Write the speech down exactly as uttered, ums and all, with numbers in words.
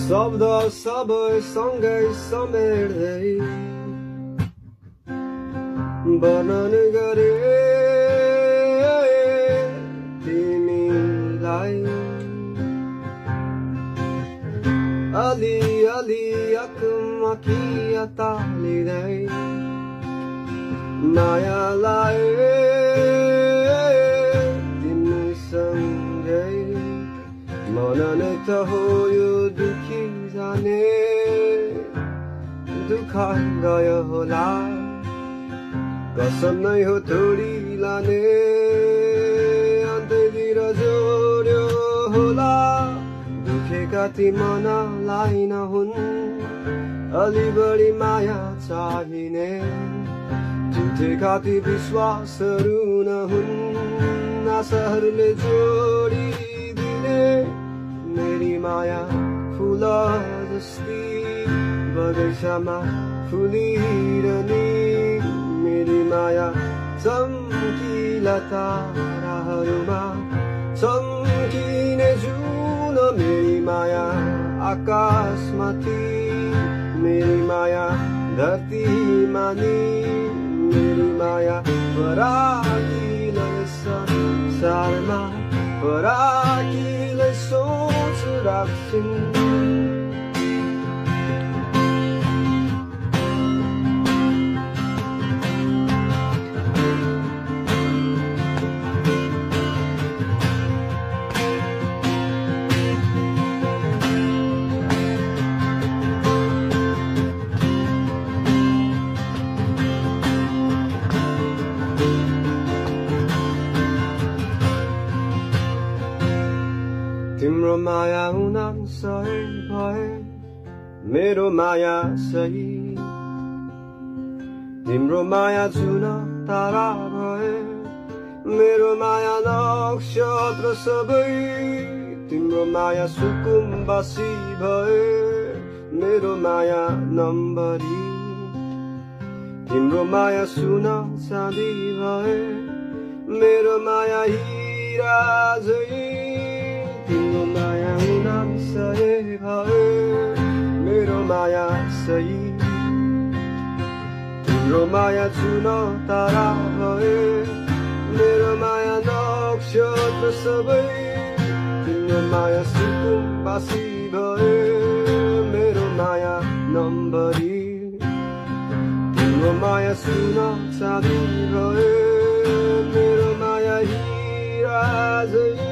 शब्द सबै सँगै समेट्दै वर्णन गरे तिमीलाई अलि अलि अकमकी तालिँदै माया लाए तिमीसँगै मन नै त हो यो दुखी जाने दुःख गयो होला कसम नै हो तोडी लाने अन्त्यतिर जोड्यो होला दुखेका ती मनलाई नहुन् अलि बढी माया चाहिने झुठेका ती विश्वासहरू नहुन् आशाहरूले जोडिदिने मेरी माया फुल जस्ती बगैँचामा फुलिरहने मेरी माया चम्किला ताराहरूमा चम्किने जुन मेरी माया आकाशमाथि मेरी माया धरतीमा नि मेरी माया फराकिलै संसारमा फराकिलै सोच राख्छिन् तिम्रो माया उनान सय भए मेरो माया सही तिम्रो माया जुन तारा भए मेरो माया नक्षत्र सबै तिम्रो माया सुकुम्बासी भए मेरो माया नम्बरी तिम्रो माया सुन चाँदी भए मेरो माया हिरा झै तिम्रो माया उनान सय भए मेरो माया सही तिम्रो माया जुन तारा भए मेरो माया नक्षत्र सबै तिम्रो माया सुकुम्बासी भए मेरो माया नम्बरी तिम्रो माया सुन चाँदी भए मेरो माया हिरा झै